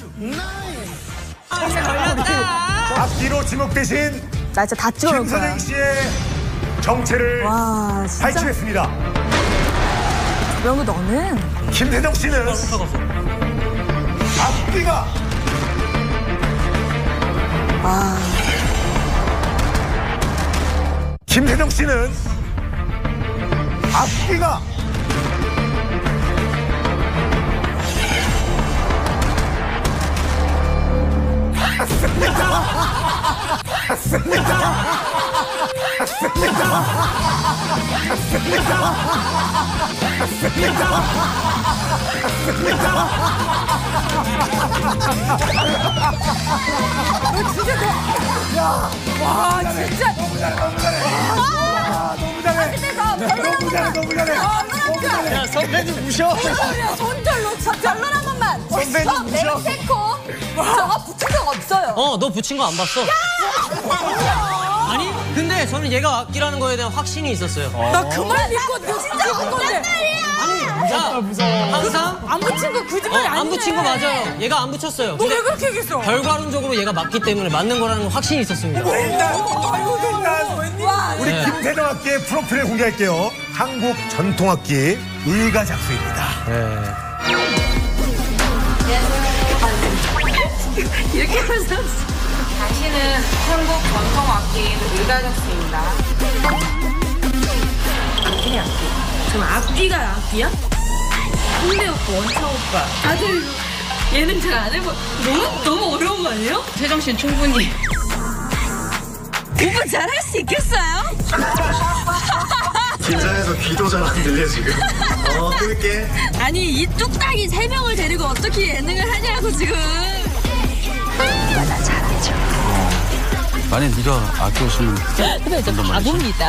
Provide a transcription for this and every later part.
앞뒤로 지목되신 나 진짜 다 찍어놓을 거야. 김선영 씨의 정체를 와, 진짜? 밝히겠습니다. 명구 너는? 김태정 씨는 앞뒤가 와. 김태정 씨는 앞뒤가 와, 진짜. 너무 잘해. 너무 잘해. 야, 선배님 무셔. 손절로 별로란 것만. 선배님 무셔. 맹세코. 저거 붙인 적 없어요. 너 붙인 거 안 봤어? 아니, 근데 저는 얘가 악기라는 거에 대한 확신이 있었어요. 나 그 말 믿고 진짜 한 건데. 자, 항상 안 붙인 거 거짓말 아니네. 안 붙인 거 맞아요. 얘가 안 붙였어요. 너 왜 그렇게 얘기했어? 결과론적으로 얘가 맞기 때문에 맞는 거라는 확신이 있었습니다. 일단 와, 우리 네. 김태정 악기의 프로필을 공개할게요. 한국 전통악기 의가작수입니다. 이렇게 하면서. 당신은 한국 전통 악기인 의가작수입니다. 악기네 악기. 그럼 악기가 악기야? 홍대 오빠, 원창 오빠. 다들 예능 잘 안 해봐. 너무 어려운 거 아니에요? 태정 씨는 충분히. 오빠 잘할 수 있겠어요? 긴장해서 귀도 잘 안 들려 지금. 끊을게. 아니 이 뚝딱이 3명을 데리고 어떻게 예능을 하냐고 지금. 만약 네가 아껴주면 근데 저 바보입니다.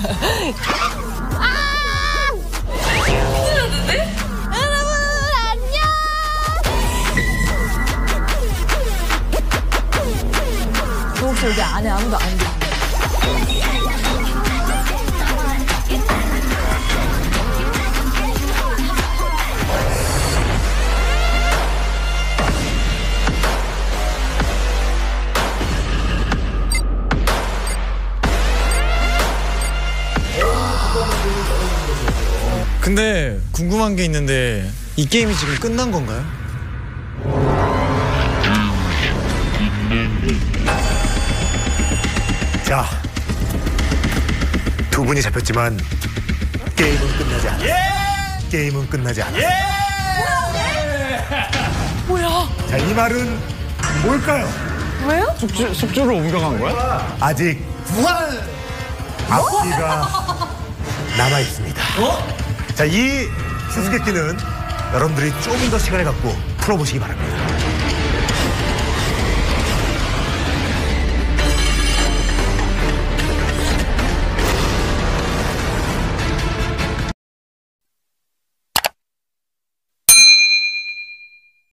여러분 안녕. 저 혹시 여기 안에 아무도 안 돼? 근데 궁금한 게 있는데 이 게임이 지금 끝난 건가요? 자, 두 분이 잡혔지만 게임은 끝나지 않아. 게임은 끝나지 않아. 뭐야? 자, 이 말은 뭘까요? 왜요? 숙주로 옮겨간 거야? 아직 앞뒤가 남아 있습니다. 자, 이 수수께끼는 여러분들이 조금 더 시간을 갖고 풀어보시기 바랍니다.